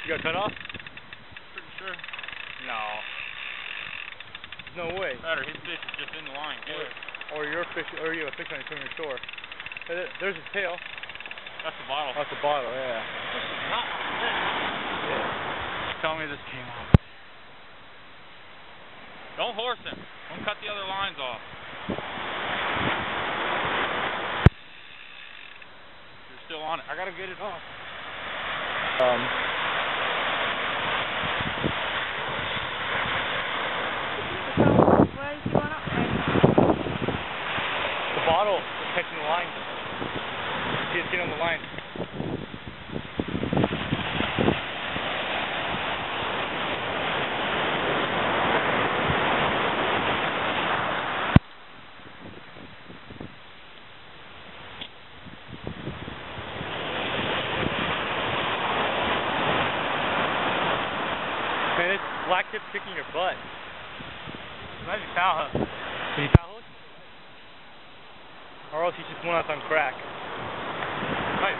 You got cut off? Pretty sure. No. No way. That or his fish is just in the line, too. Or your fish, or you have a fish on your shore. There's his tail. That's the bottle. That's the bottle, yeah. Tell me this came off. Don't horse him. Don't cut the other lines off. You're still on it. I gotta get it off. Where is he going up there? The bottle is catching the line. See it's getting on the line. Man, this black tip's kicking your butt. Imagine foul hook. Can you foul hook? Or else he's just one out on crack. Right.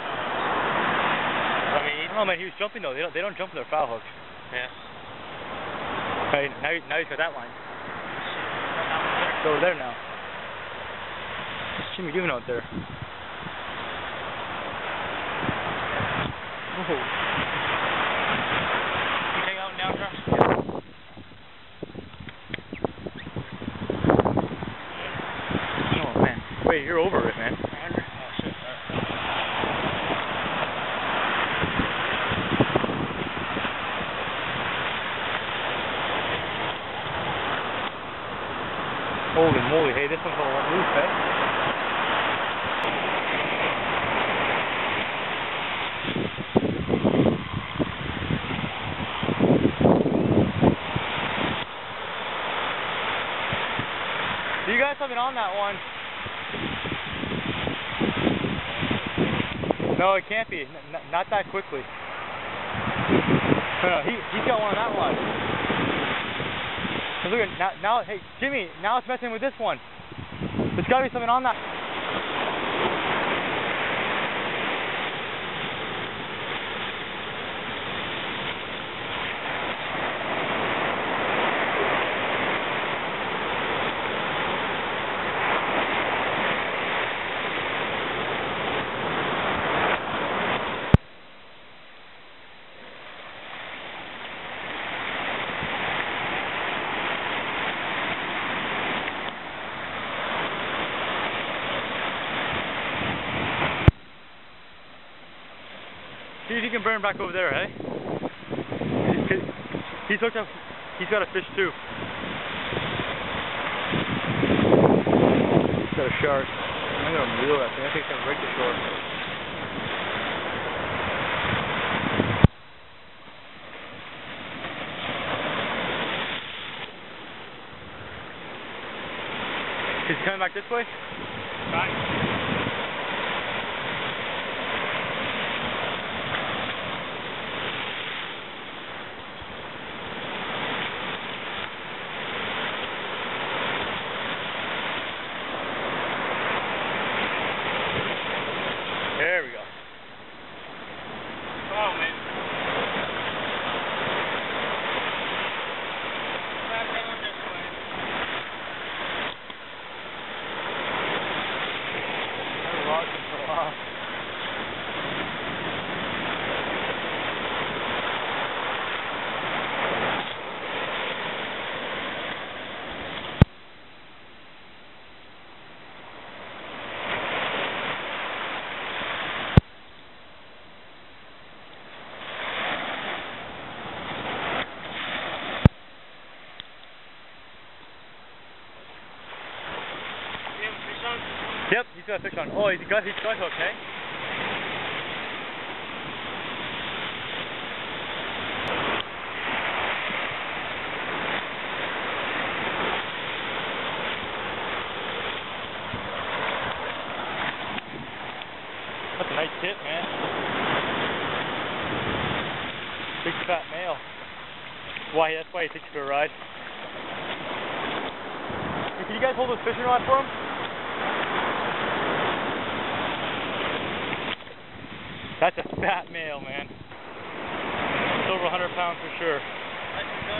I mean, oh man, he was jumping though. They don't jump with their foul hooks. Yeah. Okay, now he's got that line. It's over there now. What's Jimmy doing out there? Oh. You take out now, Josh? Oh man. Wait, you're over it, man. Oh shit. Holy moly, hey, this one's a little loose, eh? So you got something on that one. No, it can't be. Not that quickly. No, he's got one on that one. Look at now, hey Jimmy, now it's messing with this one. There's got to be something on that. See if you can burn back over there, hey? He's hooked up. He's got a fish too. He's got a shark. I'm gonna reel that thing. I think it's gonna break the shore. He's coming back this way? Right. There we go. Oh, man. I've lost him for a while. Yep, he's got a fish on. Oh, he's got hooked, eh? That's a nice tip, man. Big fat male. That's why he takes you for a ride. Hey, can you guys hold this fishing rod for him? That's a fat male, man. Silver 100 pounds for sure. Let's go.